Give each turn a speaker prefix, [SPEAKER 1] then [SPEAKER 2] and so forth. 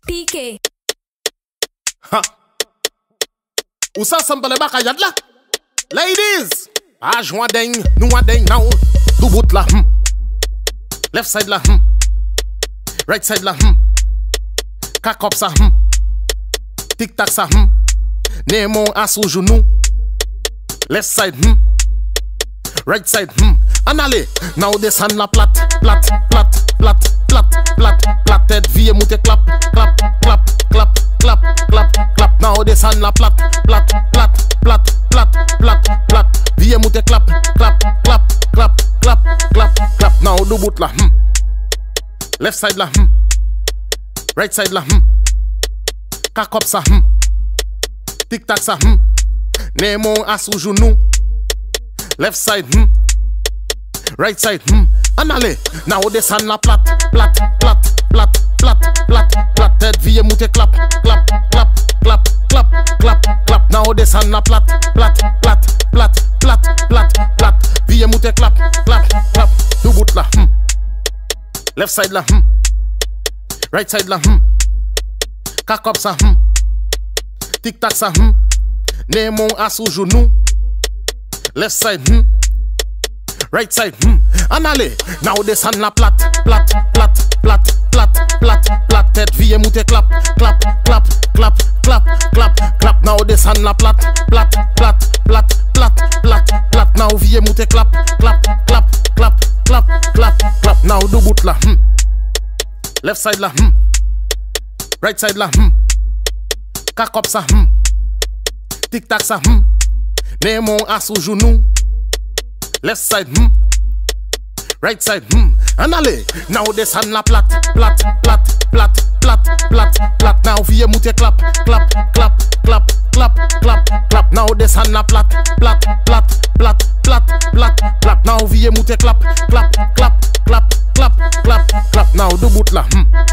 [SPEAKER 1] PK.
[SPEAKER 2] Ha. Ou ça semble bakayad là. Ladies, ah joint ding, nous a ding now. Du bout là. Left side là. Right side là. Cock up ça. Tic tac ça. Nemo à sous genou. Left side. Right side. En allez, now descend la plate, plate, plate, plate, plate, plate, plate, tête vie moute clap, clap, clap, clap, clap, clap, clap. Now descend la plate, plate, plate, plate, plate, plate, plate, vie moute clap, clap, clap, clap, clap, clap, clap. Now do bout là, left side là, right side là, cock up ça, tic tac ça, Nemo à sous genou, left side, right side, en allez, now descend la plate, plate, plate, plate, plate, plate, plate, tête vie moute clap, clap, clap, clap, clap, clap, clap. Now descend la plate, plate, plate, plate, plate, plate, plate, vie moute clap, clap, clap. Du bout là, left side là, right side là, cock up ça, tic tac ça, Nemo à sous genou, left side, right side, en allez, now descend la plate, plate, plate, plate, plate, plate, plate, tête vie moute clap, clap, clap, clap, clap, clap, clap. Now descend la plate, plate, plate, plate, plate, plate, plate. Now vie moute clap, clap, clap, clap, clap, clap, clap. Now do bout là, left side là, right side là, cock up ça, tic tac ça, Nemo à sous genou. Left side, right side, en allez, now descend la plate, plate, plate, plate, plate, plate, plate. Now vie moute clap, clap, clap, clap, clap, clap, clap. Now descend la plate, plate, plate, plate, plate, plate, plate. Now vie moute clap, clap, clap, clap, clap, clap, clap. Now do bout là,